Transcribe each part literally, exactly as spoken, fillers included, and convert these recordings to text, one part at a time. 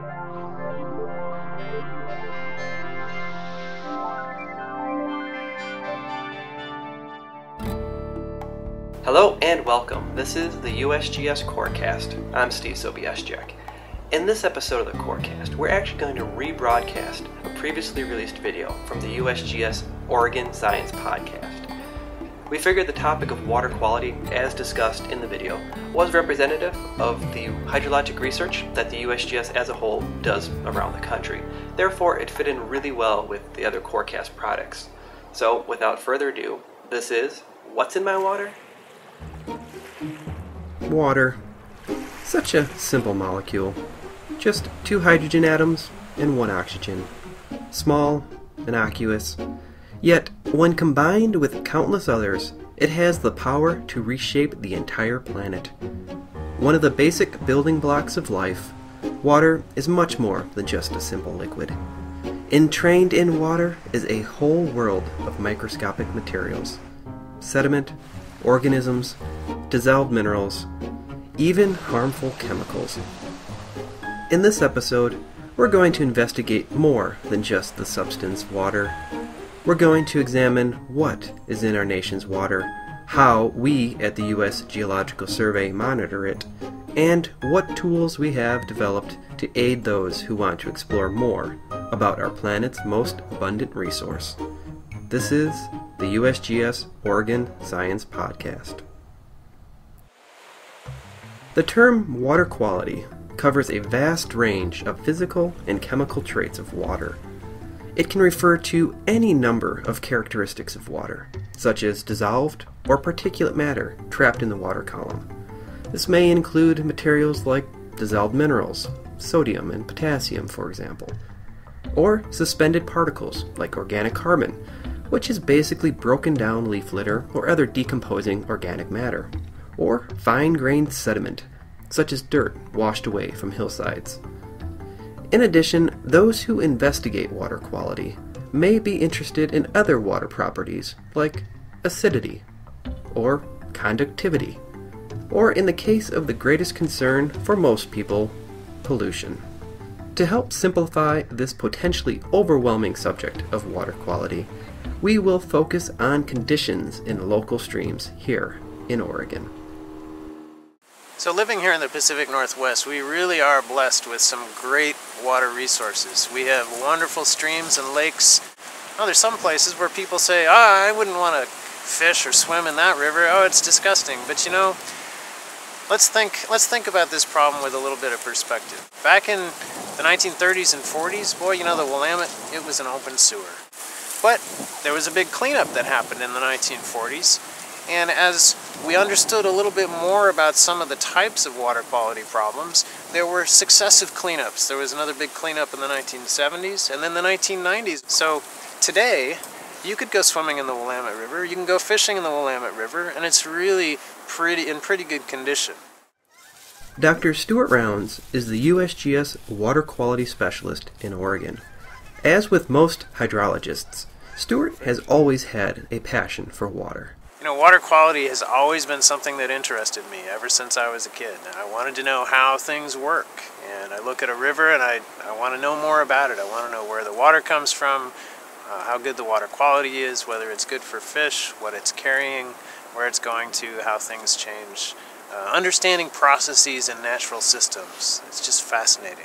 Hello and welcome. This is the U S G S CoreCast. I'm Steve Sobieszczyk. In this episode of the CoreCast, we're actually going to rebroadcast a previously released video from the U S G S Oregon Science Podcast. We figured the topic of water quality, as discussed in the video, was representative of the hydrologic research that the U S G S as a whole does around the country. Therefore, it fit in really well with the other CoreCast products. So, without further ado, this is What's in My Water? Water. Such a simple molecule. Just two hydrogen atoms and one oxygen. Small, innocuous. Yet, when combined with countless others, it has the power to reshape the entire planet. One of the basic building blocks of life, water is much more than just a simple liquid. Entrained in water is a whole world of microscopic materials. Sediment, organisms, dissolved minerals, even harmful chemicals. In this episode, we're going to investigate more than just the substance water. We're going to examine what is in our nation's water, how we at the U S Geological Survey monitor it, and what tools we have developed to aid those who want to explore more about our planet's most abundant resource. This is the U S G S Oregon Science Podcast. The term water quality covers a vast range of physical and chemical traits of water. It can refer to any number of characteristics of water, such as dissolved or particulate matter trapped in the water column. This may include materials like dissolved minerals, sodium and potassium, for example, or suspended particles like organic carbon, which is basically broken down leaf litter or other decomposing organic matter, or fine-grained sediment, such as dirt washed away from hillsides. In addition, those who investigate water quality may be interested in other water properties like acidity, or conductivity, or in the case of the greatest concern for most people, pollution. To help simplify this potentially overwhelming subject of water quality, we will focus on conditions in local streams here in Oregon. So living here in the Pacific Northwest, we really are blessed with some great water resources. We have wonderful streams and lakes. Oh, there's some places where people say, ah, I wouldn't want to fish or swim in that river. Oh, it's disgusting. But you know, let's think, let's think about this problem with a little bit of perspective. Back in the nineteen thirties and forties, boy, you know, the Willamette, it was an open sewer. But there was a big cleanup that happened in the nineteen forties. And as we understood a little bit more about some of the types of water quality problems, there were successive cleanups. There was another big cleanup in the nineteen seventies and then the nineteen nineties. So today, you could go swimming in the Willamette River, you can go fishing in the Willamette River, and it's really pretty in pretty good condition. Doctor Stewart Rounds is the U S G S Water Quality Specialist in Oregon. As with most hydrologists, Stewart has always had a passion for water. You know, water quality has always been something that interested me ever since I was a kid. I wanted to know how things work. And I look at a river and I, I want to know more about it. I want to know where the water comes from, uh, how good the water quality is, whether it's good for fish, what it's carrying, where it's going to, how things change. Uh, understanding processes in natural systems. It's just fascinating.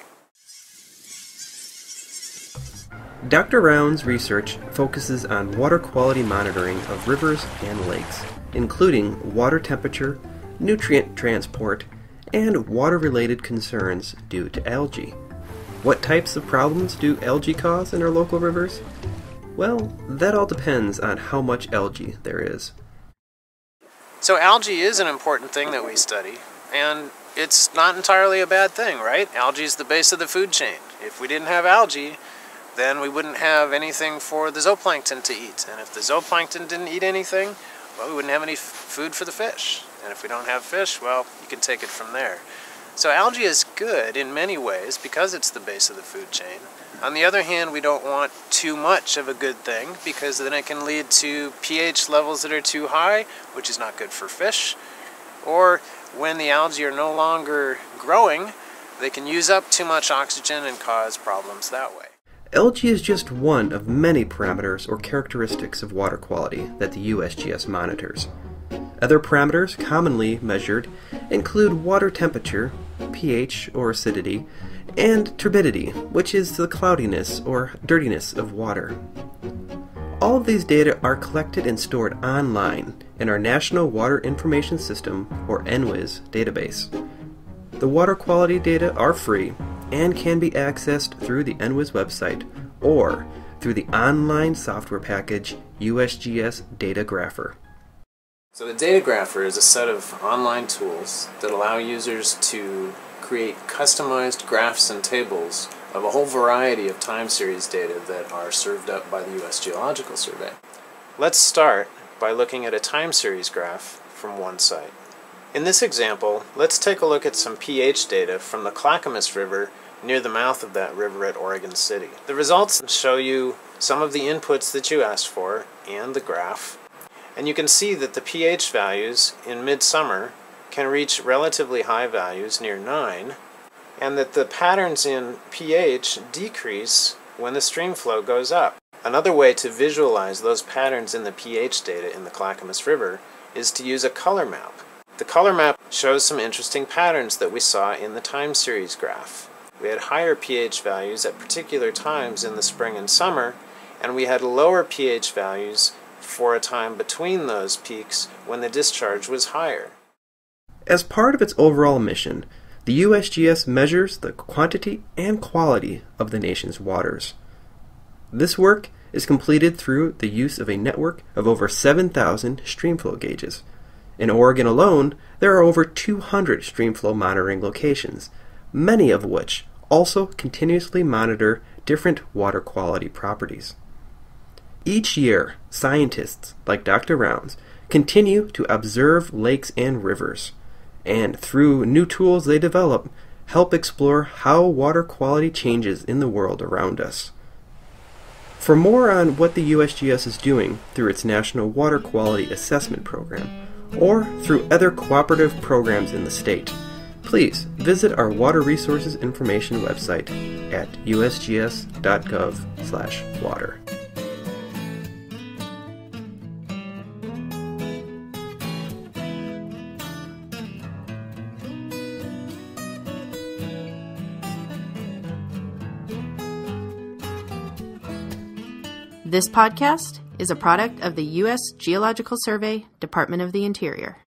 Doctor Rounds' research focuses on water quality monitoring of rivers and lakes, including water temperature, nutrient transport, and water-related concerns due to algae. What types of problems do algae cause in our local rivers? Well, that all depends on how much algae there is. So algae is an important thing that we study, and it's not entirely a bad thing, right? Algae is the base of the food chain. If we didn't have algae, then we wouldn't have anything for the zooplankton to eat. And if the zooplankton didn't eat anything, well, we wouldn't have any f food for the fish. And if we don't have fish, well, you can take it from there. So algae is good in many ways because it's the base of the food chain. On the other hand, we don't want too much of a good thing because then it can lead to pH levels that are too high, which is not good for fish. Or when the algae are no longer growing, They can use up too much oxygen and cause problems that way. Algae is just one of many parameters or characteristics of water quality that the U S G S monitors. Other parameters commonly measured include water temperature, pH or acidity, and turbidity, which is the cloudiness or dirtiness of water. All of these data are collected and stored online in our National Water Information System, or N W I S, database. The water quality data are free and can be accessed through the N W I S website or through the online software package U S G S Data Grapher. So the Data Grapher is a set of online tools that allow users to create customized graphs and tables of a whole variety of time series data that are served up by the U S Geological Survey. Let's start by looking at a time series graph from one site. In this example, let's take a look at some pH data from the Clackamas River near the mouth of that river at Oregon City. The results show you some of the inputs that you asked for and the graph, and you can see that the pH values in midsummer can reach relatively high values near nine, and that the patterns in pH decrease when the stream flow goes up. Another way to visualize those patterns in the pH data in the Clackamas River is to use a color map. The color map shows some interesting patterns that we saw in the time series graph. We had higher pH values at particular times in the spring and summer, and we had lower pH values for a time between those peaks when the discharge was higher. As part of its overall mission, the U S G S measures the quantity and quality of the nation's waters. This work is completed through the use of a network of over seven thousand streamflow gauges. In Oregon alone, there are over two hundred streamflow monitoring locations, many of which also continuously monitor different water quality properties. Each year, scientists like Doctor Rounds continue to observe lakes and rivers, and through new tools they develop, help explore how water quality changes in the world around us. For more on what the U S G S is doing through its National Water Quality Assessment Program, or through other cooperative programs in the state, please visit our Water Resources Information website at u s g s dot gov slash water. This podcast is a product of the U S Geological Survey, Department of the Interior.